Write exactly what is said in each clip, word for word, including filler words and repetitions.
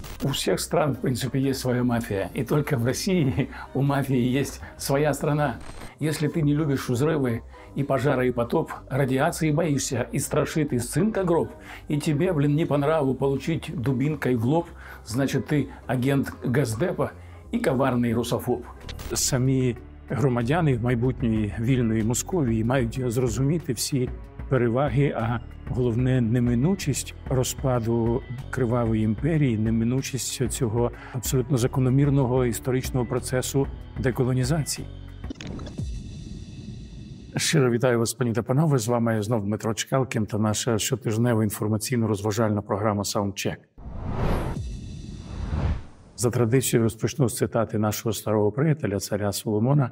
У всех стран, в принципе, есть своя мафия. И только в России у мафии есть своя страна. Если ты не любишь взрывы и пожары, и потоп, радиации боишься, и страшит из цинка гроб, и тебе, блин, не по нраву получить дубинкой в лоб, значит, ты агент Госдепа і коварний русофоб. Самі громадяни майбутньої вільної Московії мають зрозуміти всі переваги, а головне неминучість розпаду кривавої імперії, неминучість цього абсолютно закономірного історичного процесу деколонізації. Щиро вітаю вас, пані та панове. З вами знов Дмитро Чкалкін та наша щотижнева інформаційно-розважальна програма «Саундчек». За традицією розпочну з цитати нашого старого приятеля, царя Соломона.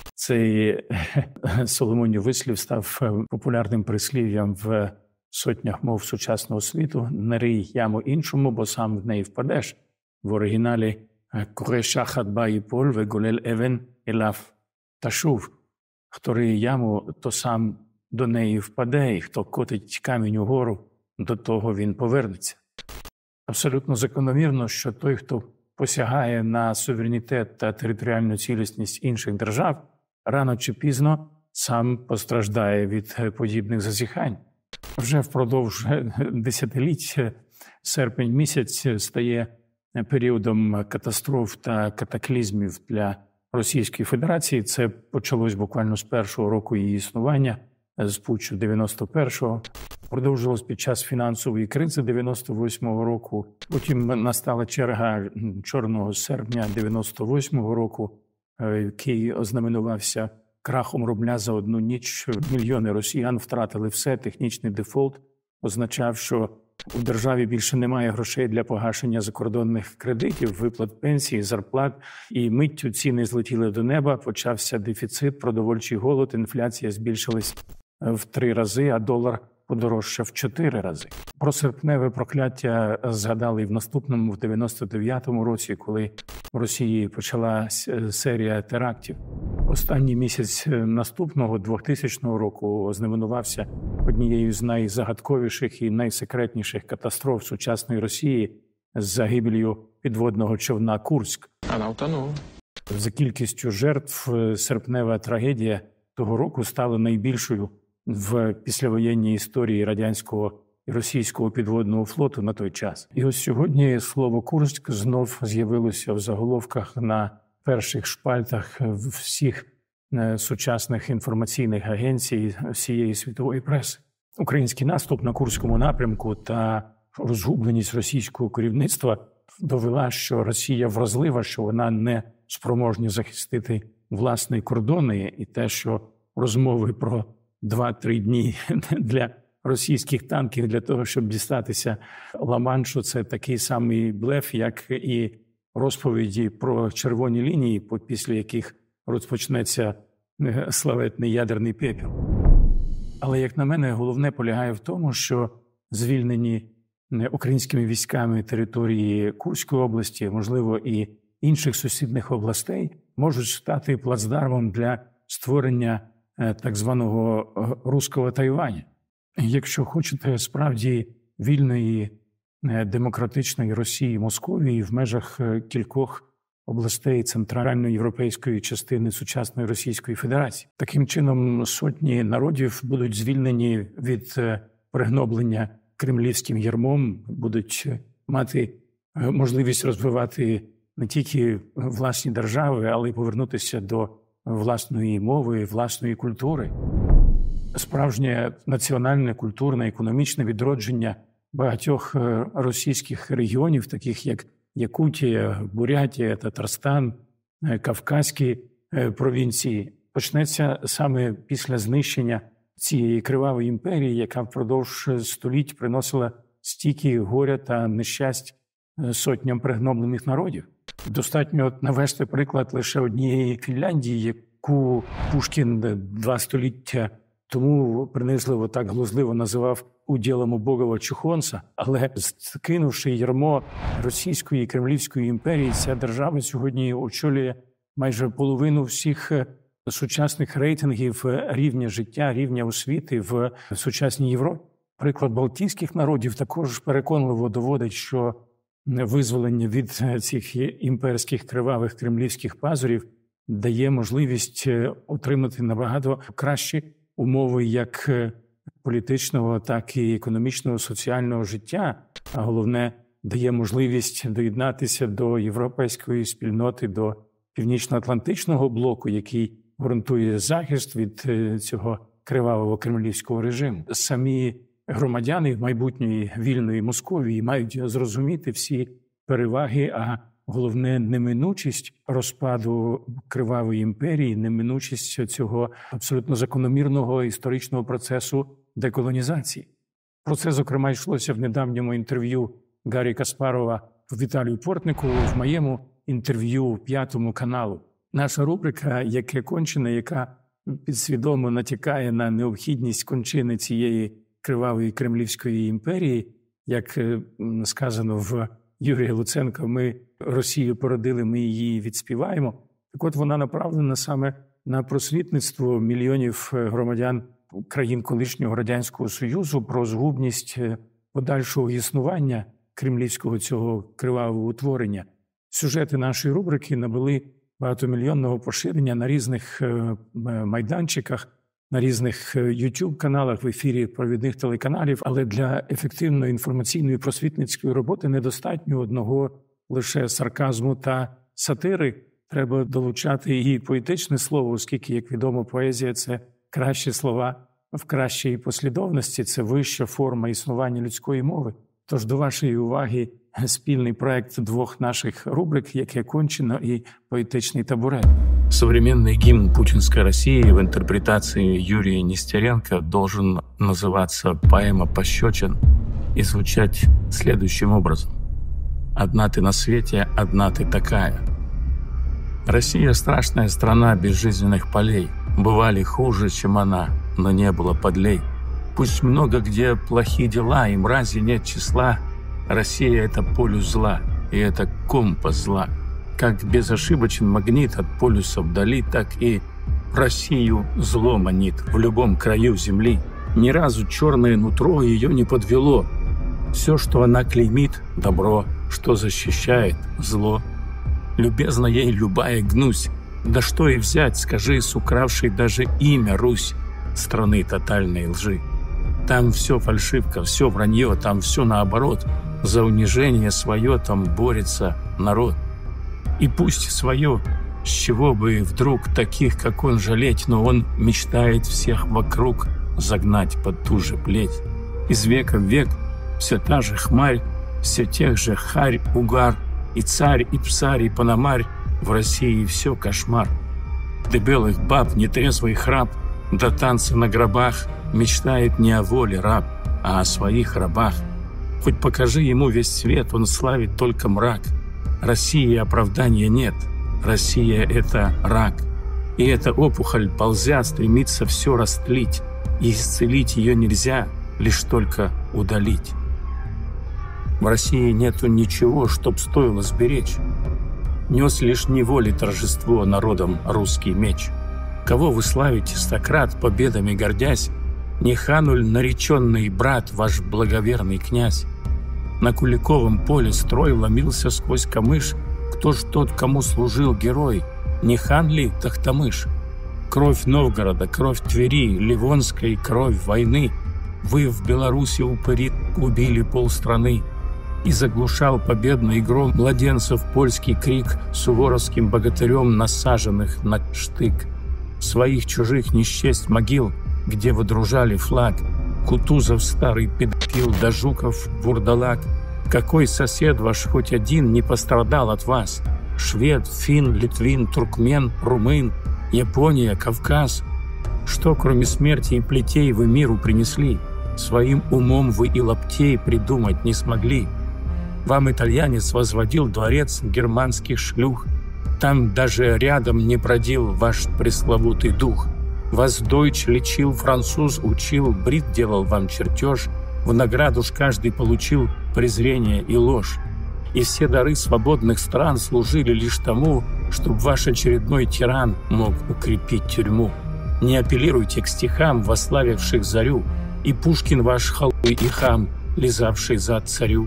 Цей Соломонів вислів став популярним прислів'ям в сотнях мов сучасного світу. «Не рий яму іншому, бо сам в неї впадеш». В оригіналі «Коре шахат ба їполь, вегулель евен елав ташув». Хто риє яму, то сам до неї впаде, і хто котить камінь угору, до того він повернеться. Абсолютно закономірно, що той, хто посягає на суверенітет та територіальну цілісність інших держав, рано чи пізно сам постраждає від подібних зазіхань. Вже впродовж десятиліть серпень місяць стає періодом катастроф та катаклізмів для Російської Федерації. Це почалось буквально з першого року її існування, з путчу дев'яносто першого. Продовжилось під час фінансової кризи дев'яносто восьмого року. Потім настала черга чорного серпня дев'яносто восьмого року, який ознаменувався крахом рубля за одну ніч. Мільйони росіян втратили все. Технічний дефолт означав, що у державі більше немає грошей для погашення закордонних кредитів, виплат пенсій, зарплат. І миттю ціни злетіли до неба, почався дефіцит, продовольчий голод, інфляція збільшилась в три рази, а долар подорожчав в чотири рази. Про серпневе прокляття згадали і в наступному, в дев'яносто дев'ятому році, коли в Росії почалася серія терактів. Останній місяць наступного, двохтисячного року, ознаменувався однією з найзагадковіших і найсекретніших катастроф сучасної Росії з загибелью підводного човна «Курськ». Вона утонула. За кількістю жертв серпнева трагедія того року стала найбільшою в післявоєнній історії радянського і російського підводного флоту на той час. І ось сьогодні слово «Курськ» знов з'явилося в заголовках на перших шпальтах всіх сучасних інформаційних агенцій всієї світової преси. Український наступ на Курському напрямку та розгубленість російського керівництва довела, що Росія вразлива, що вона не спроможна захистити власні кордони, і те, що розмови про два-три дні для російських танків для того, щоб дістатися Ла-Маншу, це такий самий блеф, як і розповіді про червоні лінії, після яких розпочнеться славетний ядерний пепел. Але, як на мене, головне полягає в тому, що звільнені українськими військами території Курської області, можливо, і інших сусідних областей, можуть стати плацдармом для створення так званого «руського Тайваня». Якщо хочете справді вільної, демократичної Росії, Московії в межах кількох областей центральноєвропейської частини сучасної Російської Федерації. Таким чином, сотні народів будуть звільнені від пригноблення кремлівським ярмом, будуть мати можливість розвивати не тільки власні держави, але й повернутися до власної мови, власної культури. Справжнє національне, культурне, економічне відродження багатьох російських регіонів, таких як Якутія, Бурятія, Татарстан, Кавказькі провінції, почнеться саме після знищення цієї кривавої імперії, яка впродовж століть приносила стільки горя та нещасть сотням пригноблених народів. Достатньо навести приклад лише однієї Фінляндії, яку Пушкін два століття тому принизливо так глузливо називав уділом убогого чухонца. Але скинувши ярмо російської і кремлівської імперії, ця держава сьогодні очолює майже половину всіх сучасних рейтингів рівня життя, рівня освіти в сучасній Європі. Приклад балтійських народів також переконливо доводить, що визволення від цих імперських кривавих кремлівських пазурів дає можливість отримати набагато кращі умови як політичного, так і економічного, соціального життя, а головне, дає можливість доєднатися до європейської спільноти, до Північно-Атлантичного блоку, який гарантує захист від цього кривавого кремлівського режиму. Самі громадяни майбутньої вільної Московії мають зрозуміти всі переваги, а головне неминучість розпаду кривавої імперії, неминучість цього абсолютно закономірного історичного процесу деколонізації. Про це, зокрема, йшлося в недавньому інтерв'ю Гаррі Каспарова Віталію Портнику, в моєму інтерв'ю П'ятому каналу. Наша рубрика «Яке кончене», яка підсвідомо натякає на необхідність кончини цієї кривавої кремлівської імперії, як сказано в Юрія Луценка, ми Росію породили, ми її відспіваємо. Так от вона направлена саме на просвітництво мільйонів громадян країн колишнього Радянського Союзу про згубність подальшого існування кремлівського цього кривавого утворення. Сюжети нашої рубрики набули багатомільйонного поширення на різних майданчиках, на різних ютуб-каналах, в ефірі провідних телеканалів, але для ефективної інформаційної просвітницької роботи недостатньо одного лише сарказму та сатири. Треба долучати і поетичне слово, оскільки, як відомо, поезія – це кращі слова в кращій послідовності, це вища форма існування людської мови. Тож до вашої уваги спільный проект двух наших рубрик «Яке кончено» и «Поэтичный табурет». Современный гимн путинской России в интерпретации Юрия Нестеренко должен называться «Поэма пощечин» и звучать следующим образом. «Одна ты на свете, одна ты такая». Россия — страшная страна безжизненных полей. Бывали хуже, чем она, но не было подлей. Пусть много где плохие дела, и мрази нет числа, Россия — это полюс зла, и это компас зла. Как безошибочен магнит от полюса вдали, так и Россию зло манит в любом краю земли. Ни разу черное нутро ее не подвело. Все, что она клеймит — добро, что защищает — зло. Любезна ей любая гнусь. Да что и взять, скажи, с укравшей даже имя Русь, страны тотальной лжи. Там все фальшивка, все вранье, там все наоборот. За унижение свое там борется народ. И пусть свое, с чего бы вдруг таких, как он, жалеть, но он мечтает всех вокруг загнать под ту же плеть. Из века в век все та же хмарь, все тех же харь, угар, и царь, и псарь, и пономарь, в России все кошмар. До белых баб нетрезвый храп, до танца на гробах мечтает не о воле раб, а о своих рабах. Хоть покажи ему весь свет, он славит только мрак. России оправдания нет, Россия — это рак. И эта опухоль, ползя, стремится все растлить, и исцелить ее нельзя, лишь только удалить. В России нету ничего, чтоб стоило сберечь. Нес лишь неволи торжество народом русский меч. Кого вы славите, стократ, победами гордясь, не хануль нареченный брат, ваш благоверный князь. На Куликовом поле строй ломился сквозь камыш. Кто ж тот, кому служил герой? Не хан ли Тохтамыш? Кровь Новгорода, кровь Твери, Ливонской, кровь войны. Вы в Беларуси упыри убили полстраны. И заглушал победный гром младенцев польский крик суворовским богатырем, насаженных на штык. Своих чужих не счесть могил, где водружали флаг. Кутузов старый педофил, да Жуков вурдалак. Какой сосед ваш хоть один не пострадал от вас? Швед, фин, литвин, туркмен, румын, Япония, Кавказ. Что, кроме смерти и плетей, вы миру принесли? Своим умом вы и лаптей придумать не смогли. Вам итальянец возводил дворец германских шлюх. Там даже рядом не бродил ваш пресловутый дух. Вас дойч лечил, француз учил, брит делал вам чертеж. В награду ж каждый получил презрение и ложь. И все дары свободных стран служили лишь тому, чтобы ваш очередной тиран мог укрепить тюрьму. Не апеллируйте к стихам, восславивших зарю, и Пушкин ваш халуй и хам, лизавший зад царю.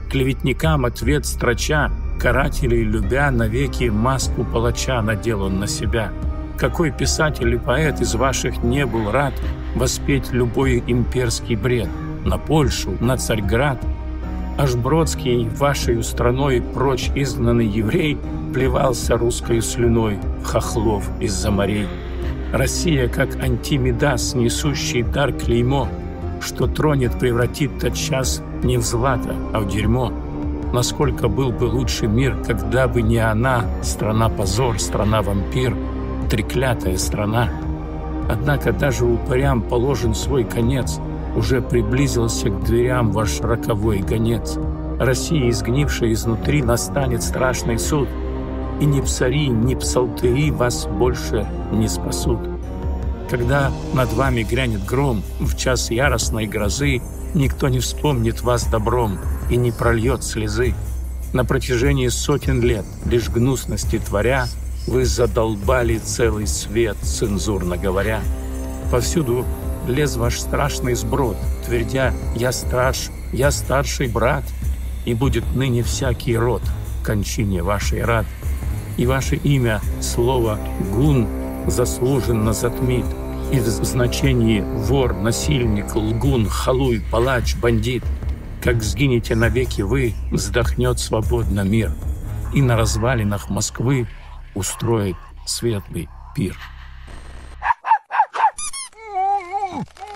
Клеветникам ответ строча, карателей любя, навеки маску палача надел он на себя. Какой писатель и поэт из ваших не был рад воспеть любой имперский бред на Польшу, на Царьград? Аж Бродский, вашей страной прочь изгнанный еврей, плевался русской слюной в хохлов из-за морей. Россия, как Антимедас, несущий дар клеймо, что тронет, превратит тотчас не в злато, а в дерьмо. Насколько был бы лучший мир, когда бы не она, страна-позор, страна-вампир, треклятая страна. Однако даже упырям положен свой конец, уже приблизился к дверям ваш роковой гонец. Россия, изгнившая изнутри, настанет страшный суд, и ни псари, ни псалтыри вас больше не спасут. Когда над вами грянет гром в час яростной грозы, никто не вспомнит вас добром и не прольет слезы. На протяжении сотен лет, лишь гнусности творя, вы задолбали целый свет, цензурно говоря. Повсюду лез ваш страшный сброд, твердя «Я страж, я старший брат», и будет ныне всякий род кончине вашей рад. И ваше имя, слово «гун», заслуженно затмит, и в значении вор, насильник, лгун, халуй, палач, бандит. Как сгинете навеки вы, вздохнет свободно мир, и на развалинах Москвы устроит светлый пир.